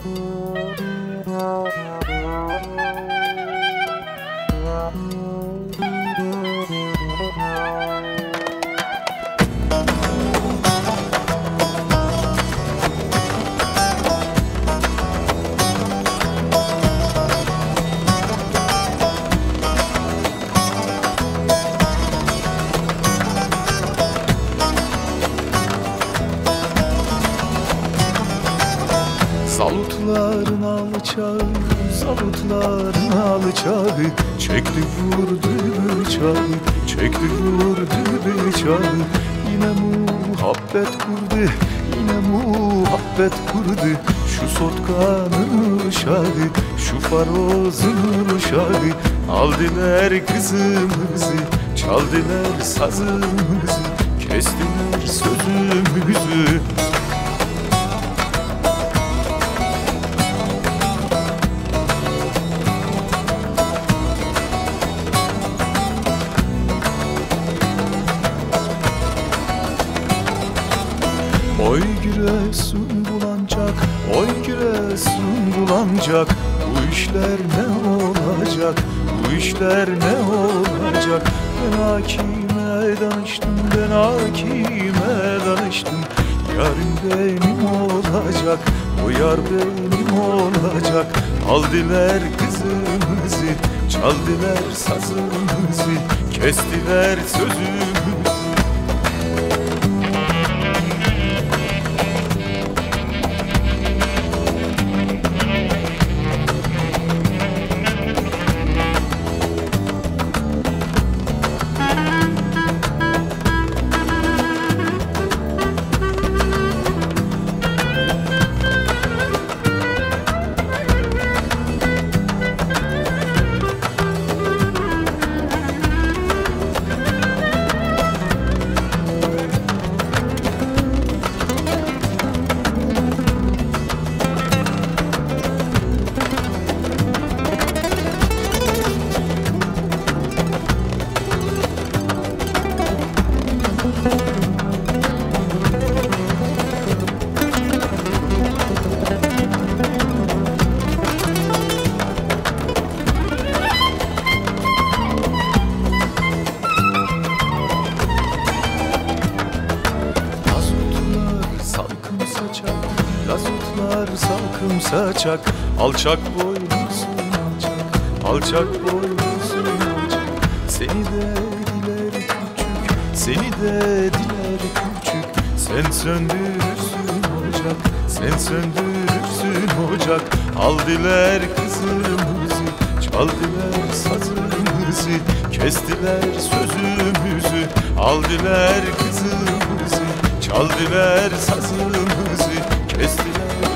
Zavutların alçağı, zavutların alçağı, çekti vurdu bıçağı, çekti vurdu bıçağı. Yine muhabbet kurdu, yine muhabbet kurdu. Şu sotkanın uşağı, şu farozun uşağı. Aldılar kızımızı, çaldılar sazımızı, kestiler sözümüzü. Oy Giresun bulancak, oy Giresun bulancak. Bu işler ne olacak, bu işler ne olacak? Ben hakime danıştım, ben hakime danıştım. Yarın benim olacak, o yar benim olacak. Aldılar kızımızı, çaldılar sazımızı, kestiler sözümüzü. Lazutlar salkım saçak, alçak boynuzun alçak, alçak boynuzun alçak. Seni de diler küçük, seni de diler küçük. Sen söndürürsün ocak, sen söndürürsün ocak. Aldılar kızımızı, çaldılar sazımızı, kestiler sözümüzü. Aldılar kızımızı, çaldılar sazımızı, kestiler